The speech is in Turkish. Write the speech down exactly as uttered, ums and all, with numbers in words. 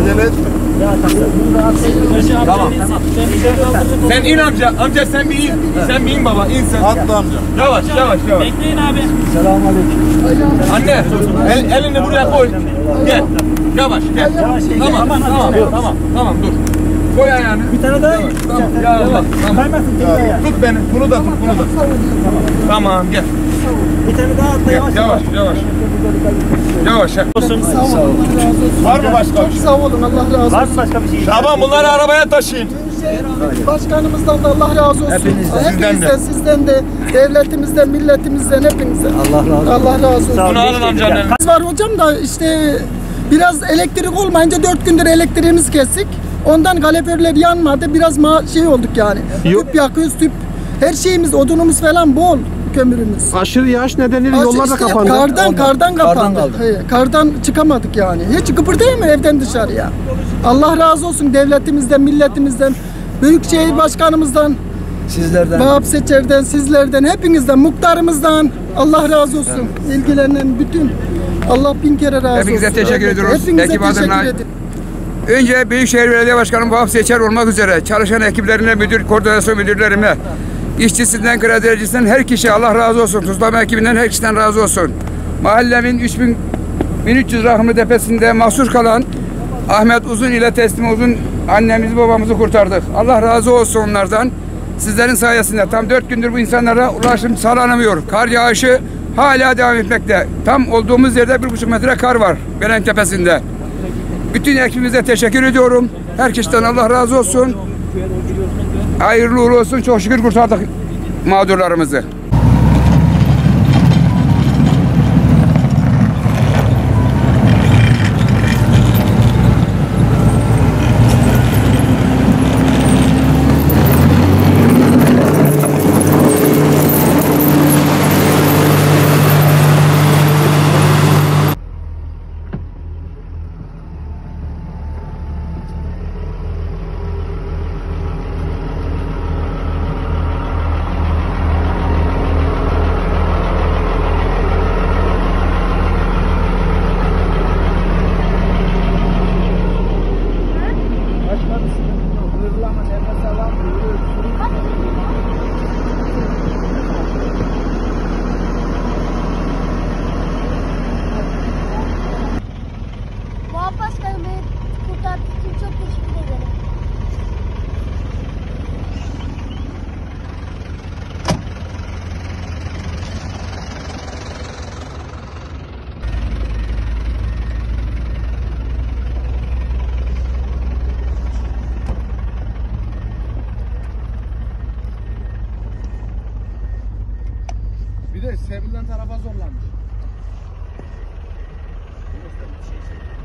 acele etme. Tamam. Sen in amca. Amca sen bir in. Sen bir in baba. İn sen. Atla amca. Yavaş yavaş yavaş. Bekleyin abi. Selamünaleyküm. Anne el, elini buraya koy. Gel. Yavaş gel. Tamam tamam tamam tamam dur. Koy ayağını. Bir tane daha. Tamam. Ya Allah. Tamam. Kaymasın tekne ya. Tut beni. Bunu da tut. Bunu da. Tamam gel. Bir tane daha atla yavaş. Yavaş yavaş. Yavaş. Olsun. Sağ olun. Allah razı olsun. Var mı başka bir Çok şey? sağ olun. Allah razı olsun. Var mı başka bir şey? Şaban bunları arabaya taşıyın. Başkanımızdan da Allah razı olsun. Hepinizden. Hepinizden, sizden de, devletimizden, milletimizden, hepinizden. Allah razı olsun. Allah razı olsun. Sağ ol. Bunu alın amcanın eline. Biz var hocam da işte biraz elektrik olmayınca dört gündür elektriğimizi kestik. Ondan kaloriferler yanmadı. Biraz ma şey olduk yani. Tüp yakıyoruz, tüp. Her şeyimiz, odunumuz falan bol, kömürümüz. Aşırı yağış nedeniyle Aç- yollar da işte kapandı. Kardan, kardan kapandı. He, kardan çıkamadık yani. Hiç kıpırdayamıyor evden dışarıya. Allah razı olsun devletimizden, milletimizden, Büyükşehir Başkanımızdan, Sizlerden. Vahap Seçer'den, sizlerden, hepinizden, muhtarımızdan Allah razı olsun. İlgilenen bütün, Allah bin kere razı olsun. Hepinize teşekkür ediyoruz. Hepinize Ekip teşekkür adına. ederim. Önce Büyükşehir Belediye Başkanı Vahap Seçer olmak üzere çalışan ekiplerine, müdür, koordinasyon müdürlerime, işçisinden, kredicisinden her kişi Allah razı olsun. Tuzlama ekibinden her kişiden razı olsun. Mahallemin üç bin üç yüz rahmi tepesinde mahsur kalan Ahmet Uzun ile Teslim Uzun annemizi babamızı kurtardık. Allah razı olsun onlardan. Sizlerin sayesinde tam dört gündür bu insanlara ulaşım sağlanamıyor. Kar yağışı hala devam etmekte. Tam olduğumuz yerde bir buçuk metre kar var Belen Tepesi'nde. Bütün ekibimize teşekkür ediyorum. Herkesten Allah razı olsun. Hayırlı uğurlu olsun. Çok şükür kurtardık mağdurlarımızı. Vahap Başkanım beni kurtardığı için çok teşekkür ederim. Bir de sevilen tarafa zorlanmış.